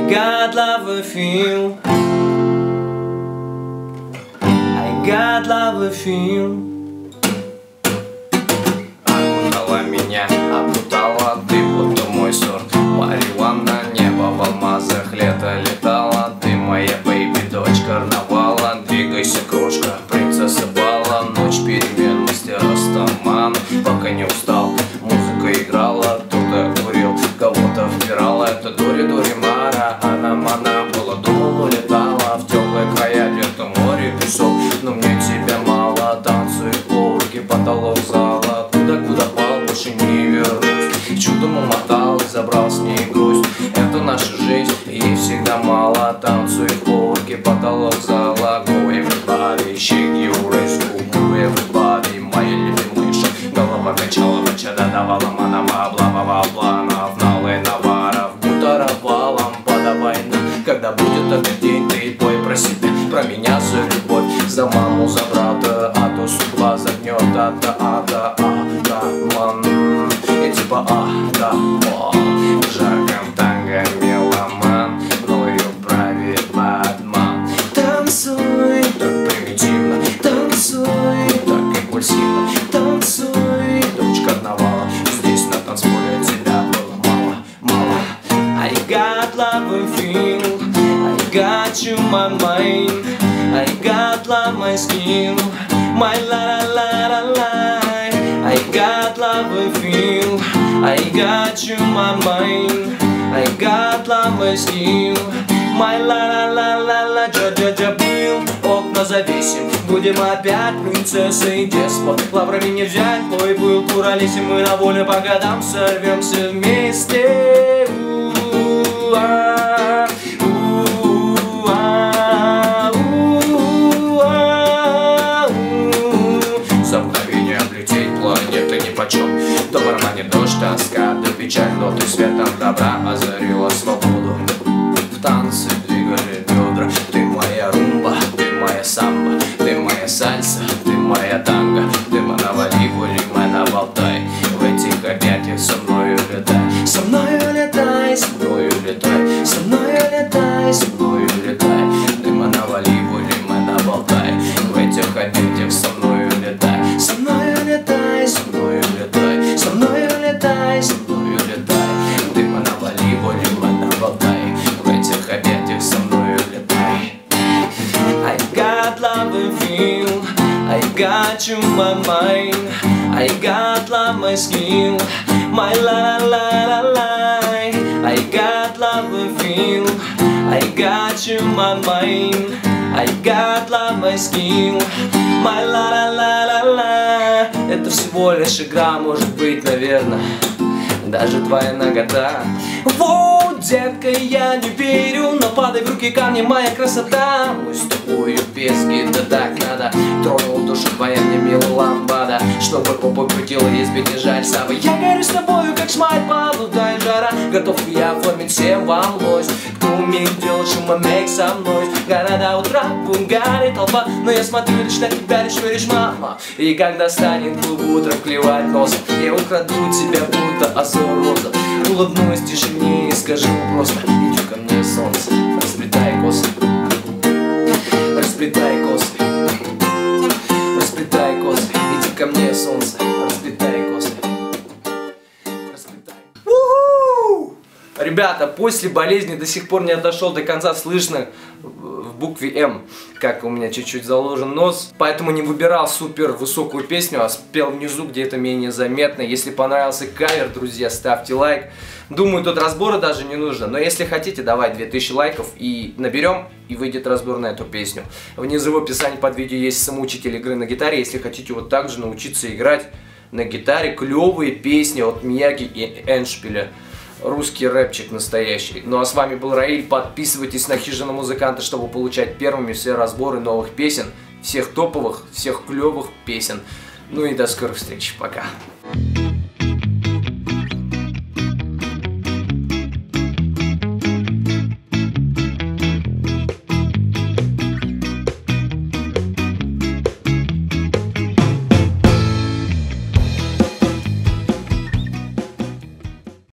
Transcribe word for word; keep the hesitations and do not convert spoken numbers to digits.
got love with you. I got love with you. Окутала меня, окутала ты, будто мой сорт. Парила на небо, в алмазах лето летала. Ты моя бэйби, дочь карнавала. Двигайся, крошка, принцесса бала. Ночь перемен, мастера стамана. Пока не устал, музыка играла. Кто-то курил, кого-то вбирала. Это Дори-Дори Мара, она мана была. Думала, улетала в теплые края, где-то море, песок. Но мне тебя мало, танцуй, горки, потолок зала. Туда, куда пал, больше не вернусь. Чудом умотал и забрал с ней грусть. Это наша жизнь, ей всегда мало. Танцуй, горки, потолок зала. Go everybody, shake your ass, go everybody. Моя любимыша, голова качала, бачада давала, манама, облавова, планов, налей наваров, бутаровалом, подавай нам. Когда будет этот день, ты пой про себя, про меня за любовь, за маму, за брата, а то судьба загнет, а-да, а-да, а-да, ман. И типа а-да, о, в жарком танго меломан, мною правит бадман. Танцуй, так примитивно, танцуй, так импульсивно, танцуй, дочь карнавала. Здесь на танцполе тебя было мало, мало. I got love with you. I got you my mind. I got love my skin. My la la la la la. I got love with you. I got you my mind. I got love my skin. My la la la la la. Джа-джа-джа был, окна завесим. Будем опять принцессой и деспот. Лаврами не взять, бой был куролесим. Мы на воле по годам сорвемся вместе. У-а, у-а, у-а, у. За мгновение облететь планеты нипочем. То в романе дождь, тоска, да печаль, но ты светом добра озарила свободу. В танце двигали бедра. Ты моя румба, ты моя самба, ты моя сальса, ты моя танго. Ты навали, гули, наболтай. В этих объятиях со мною летай. Со мною летай, со мною летай. Со мною летай, со мною летай. Ты навали, гули, наболтай. В этих объятиях со мною летай. Со мною летай, со мною летай. Со мною летай, со мною летай. Ты навали, гули, наболтай. В этих объятиях со мною летай. I got love with you. I got you my mind. I got love my skin. My la la la la la. I got love with you. I got you my mind. I got love my skin. My la la la la la. Это всего лишь игра, может быть, наверное, даже твоя нагота. Воу, детка, я не верю, но падай в руки камни, моя красота. Мы с тобою пески, да так надо. Тронул душу твоя мне милая ламбада. Чтобы попой крутила, есть ведь не жаль, Сава. Я горю с тобою, как шмаль, полудая жара. Готов я оформить всем вам лось. Кто умеет делать шумомейк со мной? Города, утра, бунгари, толпа. Но я смотрю лишь на тебя, лишь веришь, мама. И когда станет клуб утром клевать носом, я украду тебя, будто озор роза. Улыбнусь тишине и скажу просто: иди ко мне, солнце, расплетай косы. Расплетай косы. Расплетай косы. Иди ко мне, солнце, расплетай косы. Расплетай. У-ху! Ребята, после болезни до сих пор не отошел до конца, слышно в букве М, как у меня чуть-чуть заложен нос. Поэтому не выбирал супер высокую песню, а спел внизу, где это менее заметно. Если понравился кавер, друзья, ставьте лайк. Думаю, тут разбора даже не нужно. Но если хотите, давай две тысячи лайков и наберем, и выйдет разбор на эту песню. Внизу в описании под видео есть самоучитель игры на гитаре. Если хотите вот так же научиться играть на гитаре, клевые песни от Мияги и Эншпиля. Русский рэпчик настоящий. Ну а с вами был Раиль. Подписывайтесь на Хижину Музыканта, чтобы получать первыми все разборы новых песен. Всех топовых, всех клевых песен. Ну и до скорых встреч. Пока.